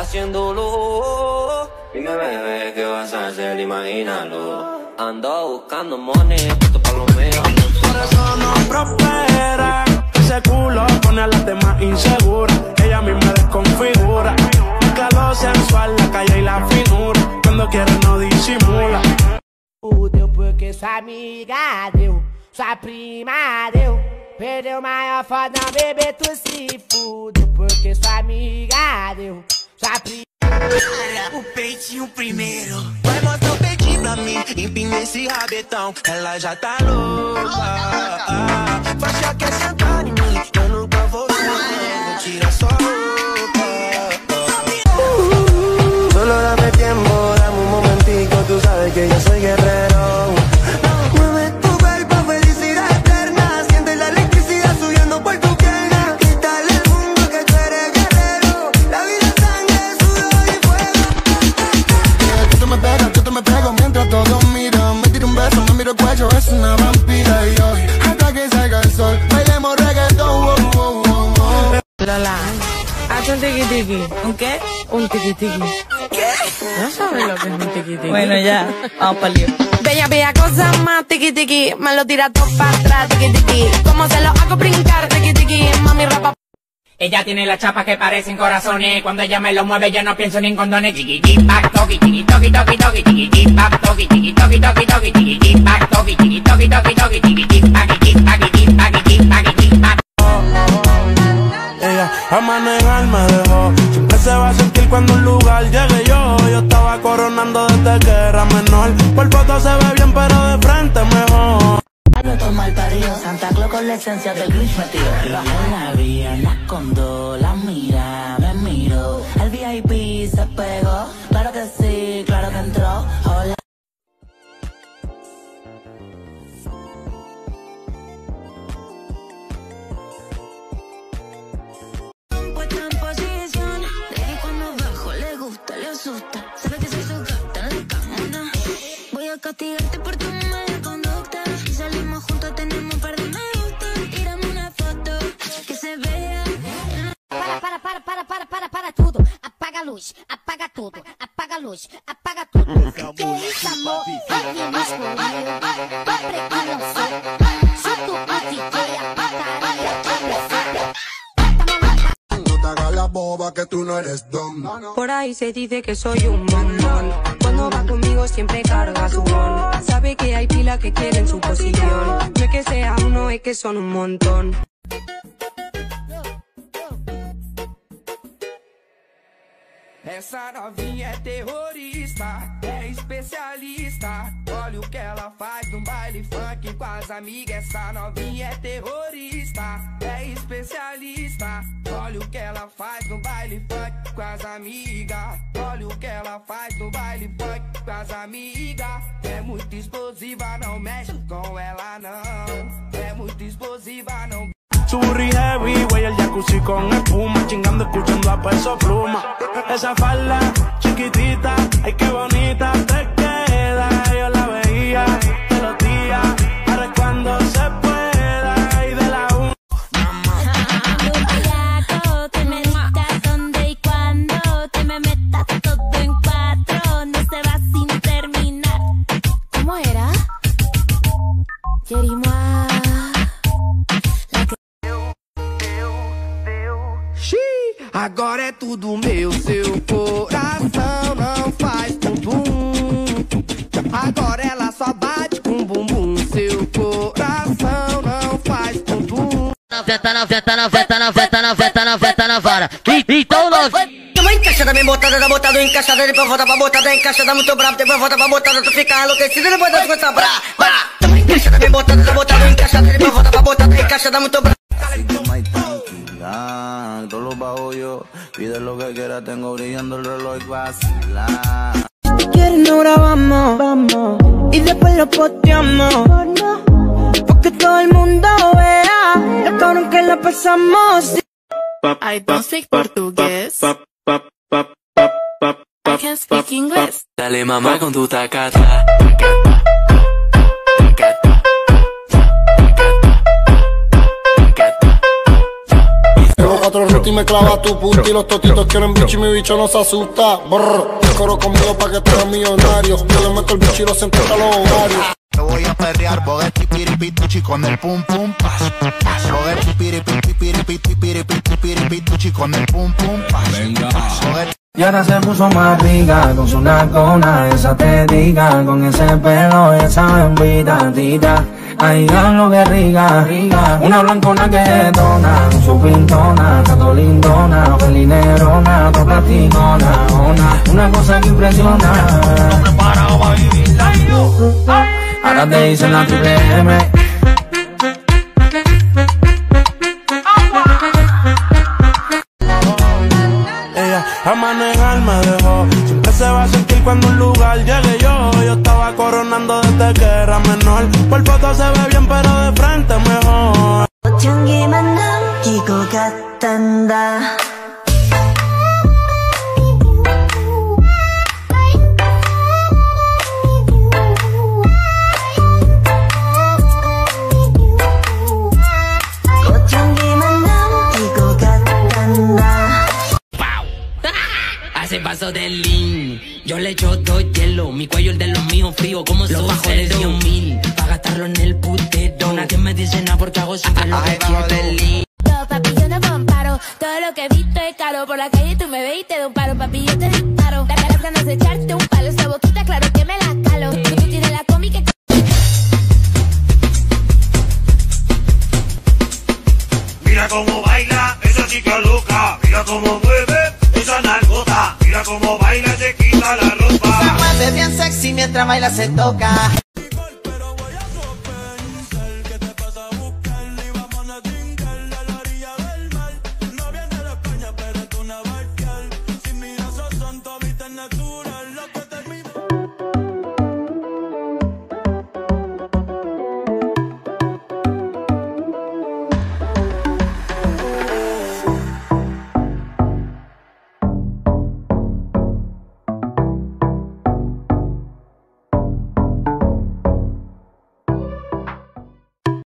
haciéndolo. Dime, bebé, ¿qué vas a hacer? Imagínalo. Ando buscando money, puesto pa' lo mío. Por eso no prospera. Ese culo pone a las demás inseguras. Ella misma desconfigura. Mezcla lo sensual, la calle y la finura. Cuando quiere no disimula. Fudeu porque sua amiga deu, sua prima deu. Perdeu maior foda, bebê, tu se fudeu porque sua amiga deu, sua prima. O peitinho primeiro. Vai mostrar o peitinho pra mim. Empina esse rabetão. Ela já tá louca. Faixa quer sentar em mim. Eu nunca vou ver. Tira sua roupa. Solo dame tiempo, dame un momentico. Tú sabes que yo soy guerrero. Mueve tu cuerpo, felicidad eterna. Siente la electricidad subiendo por tu pierna. Quítale el mundo que tú eres guerrero. La vida es sangre, sudor y fuego. Tú me pego mientras todos miran. Me tiro un beso, me miro el cuello, es una vampira. Y hoy, hasta que salga el sol, bailemos reggaetón. Lola, haz un tiqui-tiqui. ¿Un qué? Un tiqui-tiqui. ¿Qué? ¿No sabes lo que es un tiqui-tiqui? Bueno, ya, vamos pa'l lío. Bella, bella cosa más, tiqui-tiqui. Me lo tira todo para atrás, tiqui-tiqui. Como se lo hago brincar, tiqui-tiqui. Mami, rapa. Ella tiene las chapas que parecen corazones. Cuando ella me lo mueve yo no pienso ni en condones. Chiqui, back, toki, toki, toki, toki, toki, chiqui, back, toki, toki, toki, toki, toki, chiqui, back, toki, toki, toki, toki, toki, chiqui, back, back. Ella a manejar me dejó. Siempre se va a sentir cuando un lugar llegue yo. Yo estaba coronando desde que era menor. Por foto se ve bien pero de frente mejor. Todo mal parido, Santa Claus con la esencia del Grinch metido. Bajo la vía, la escondo, la mira, me miro. El VIP se pegó, claro que sí, claro que entró. Hola. Puesta en posición, de que cuando bajo le gusta, le asusta. Sabe que soy su gata en la cama. Voy a castigarte por tu mala conducta. Si salimos juntos tenemos un par de me gusta. Tírame una foto que se vea. Para tudo. Apaga a luz, apaga tudo. Apaga a luz, apaga tudo. Que isso, amor? Rock masculino. Tô pregando ao som. Chuto o DJ, a pataria que No te hagas la boba que tú no eres don. Por ahí se dice que soy un bombón. Cuando va conmigo siempre carga su bon. Sabe que hay pila que quieren su posición. No es que sea uno, es que son un montón. Essa novinha é terrorista, é especialista. Olha o que ela faz no baile funk com as amigas. Essa novinha é terrorista, é especialista. Olha o que ela faz no baile funk com as amigas. Olha o que ela faz no baile funk com as amigas. É muito explosiva, não mexe com ela não. É muito explosiva, não. Su burri heavy, güey, el jacuzzi con espuma. Chingando, escuchando a Peso Pluma. Esa falda chiquitita, ay qué bonita te queda. Yo la veía de los días, ahora es cuando se pueda. Y de la una. Te meditas donde y cuando te me metas todo en cuatro. No se va sin terminar. ¿Cómo era? Querimos. Agora é tudo meu, seu coração não faz bumbum. Agora ela só bate com bumbum. Seu coração não faz bumbum. Noventa na vara. Então Uma encaixada bem botada, da botada encaixada, depois volta pra botada encaixada muito brava, depois volta pra botada, tu fica enlouquecida, depois das coisas brava. Uma encaixada bem botada, da botada encaixada, depois volta pra botada encaixada muito brava. Todos los bajo yo, pide lo que quiera, tengo brillando el reloj y vacila. Quieren no grabamos y después lo posteamos, porque todo el mundo vea lo cabrón que la pasamos. I don't speak portugués. I can speak English. Dale mamá con tu tacata. Otro ruti me clava tu puta y los totitos quieren bicho y mi bicho no se asusta. Brr, coro conmigo pa' que te hagas millonario. Yo le meto el bicho y lo siento a los ovarios. Yo voy a perrear, bogueti, piripituchi con el pum pum pas. Bogueti, piripituchi con el pum pum pas. Venga. Y ahora se puso más rica, con su nalgona, esa tética, con ese pelo, esa bembita, tita. Ay, lo que rica, una blancona que detona, con su pintona, tato lindona, felinerona, to platicona, una cosa que impresiona. Ahora te dicen la triple M. A manejar me dejó. Siempre se va a sentir cuando un lugar llegue yo. Yo estaba coronando desde que era menor. Por foto se ve bien pero de frente mejor. 향기만 남기고 갔단다. Hace paso del lean, yo le echo dos hielo, mi cuello el de los míos frío como los bajos de 10.000, pa' gastarlo en el putero, nadie me dice nada porque hago siempre lo que quiero. Yo, papi, yo no comparo, todo lo que he visto es caro, por la calle tú me ves y te doy un paro, papi, yo te disparo, las ganas de echarte un palo, esa boquita claro que me la calo, tú tienes la cómica. Mira cómo baila, esa chica loca, mira cómo mueve esa nalgota, mira cómo baila, se quita la ropa. Se mueve bien sexy mientras baila se toca.